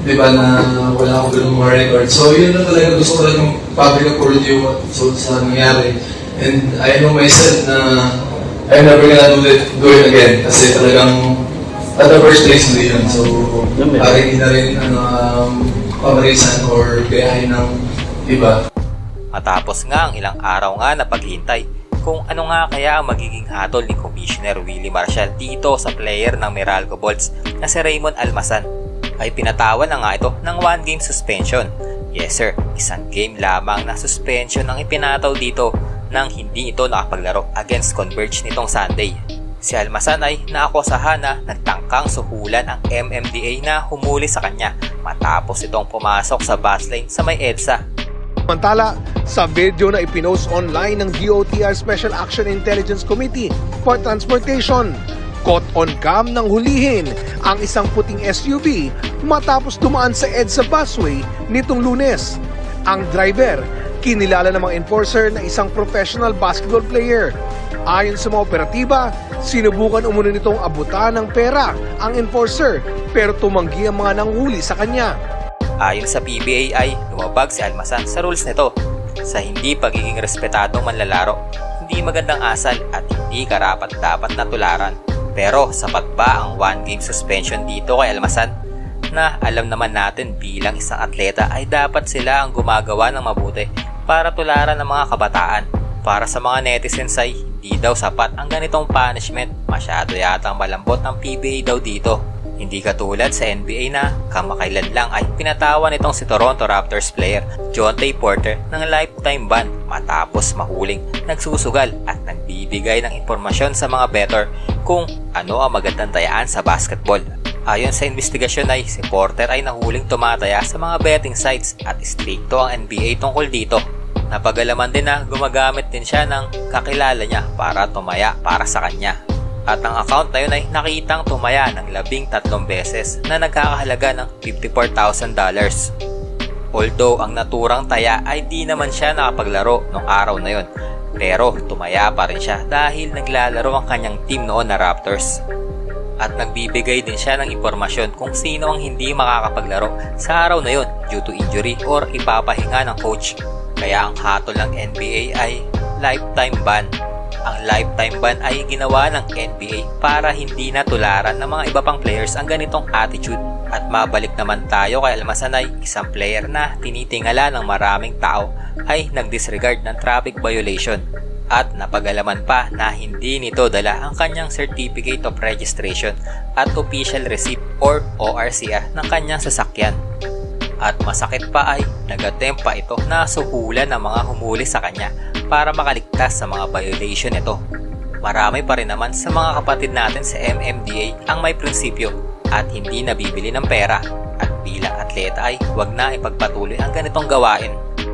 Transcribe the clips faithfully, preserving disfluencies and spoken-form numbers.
di ba, na wala akong ganun mga record. So yun na talaga, gusto ko talagang public apology yung so, sa nangyari. And I know myself na I'm never gonna do it, do it again. Kasi talagang at the first place hindi yun. So parang hindi na rin ano, um, pamarisan or gayahin ng iba. Matapos nga ang ilang araw nga na paghintay kung ano nga kaya ang magiging hatol ni Commissioner Willie Marcial dito sa player ng Meralco Bolts na si Raymond Almasan, ay pinatawan na nga ito ng one game suspension. Yes sir, isang game lamang na suspension ang ipinataw dito nang hindi ito nakapaglaro against Converge nitong Sunday. Si Almasan ay naakusahan na nagtangkang suhulan ang M M D A na humuli sa kanya matapos itong pumasok sa bus lane sa may EDSA. Samantala, sa video na ipinost online ng D O T R Special Action Intelligence Committee for Transportation, caught on cam nang hulihin ang isang puting S U V matapos dumaan sa EDSA busway nitong Lunes. Ang driver, kinilala ng mga enforcer na isang professional basketball player. Ayon sa mga operatiba, sinubukan umano nitong abutan ng pera ang enforcer pero tumanggi ang mga nanghuli sa kanya. Ayon sa P B A ay lumabag si Almasan sa rules nito sa hindi pagiging respetadong manlalaro, hindi magandang asal at hindi karapat-dapat na tularan. Pero sapat ba ang one game suspension dito kay Almasan? Na alam naman natin bilang isang atleta ay dapat sila ang gumagawa ng mabuti para tularan ng mga kabataan. Para sa mga netizens ay hindi daw sapat ang ganitong punishment. Masyado yatang malambot ang P B A daw dito. Hindi katulad sa N B A na kamakailan lang ay pinatawan itong si Toronto Raptors player Jontay Porter ng lifetime ban matapos mahuling nagsusugal at nagbibigay ng impormasyon sa mga bettor kung ano ang magandang tayaan sa basketball. Ayon sa investigasyon ay si Porter ay nahuling tumataya sa mga betting sites at istrikto ang N B A tungkol dito. Napagalaman din na gumagamit din siya ng kakilala niya para tumaya para sa kanya. At ang account na yun ay nakitang tumaya ng labing tatlong beses na nagkakahalaga ng fifty-four thousand dollars. Although ang naturang taya ay di naman siya nakapaglaro nung araw na yun, pero tumaya pa rin siya dahil naglalaro ang kanyang team noon na Raptors. At nagbibigay din siya ng impormasyon kung sino ang hindi makakapaglaro sa araw na yun due to injury or ipapahinga ng coach. Kaya ang hatol ng N B A ay lifetime ban. Ang lifetime ban ay ginawa ng N B A para hindi na tularan ng mga iba pang players ang ganitong attitude. At mabalik naman tayo kay Almasan ay isang player na tinitingala ng maraming tao ay nag-disregard ng traffic violation. At napagalaman pa na hindi nito dala ang kanyang Certificate of Registration at Official Receipt or O R C R ng kanyang sasakyan. At masakit pa ay nag-attempt pa ito na suhulan ng mga humuli sa kanya para makaligtas sa mga violation nito. Marami pa rin naman sa mga kapatid natin sa M M D A ang may prinsipyo at hindi nabibili ng pera at bilang atleta ay huwag na ipagpatuloy ang ganitong gawain.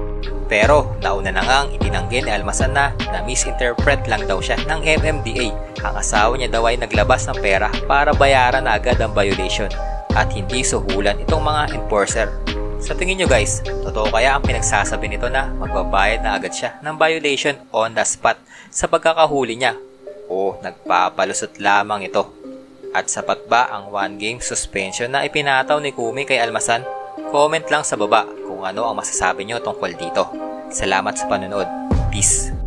Pero nauna na nga ang itinanggi ni Almasan na na-misinterpret lang daw siya ng M M D A. Ang asawa niya daw ay naglabas ng pera para bayaran na agad ang violation at hindi suhulan itong mga enforcer. Sa tingin nyo guys, totoo kaya ang pinagsasabi nito na magbabayad na agad siya ng violation on the spot sa pagkakahuli niya? O nagpapalusot lamang ito? At sapat ba ang one game suspension na ipinataw ni Kumi kay Almasan? Comment lang sa baba kung ano ang masasabi nyo tungkol dito. Salamat sa panonood. Peace!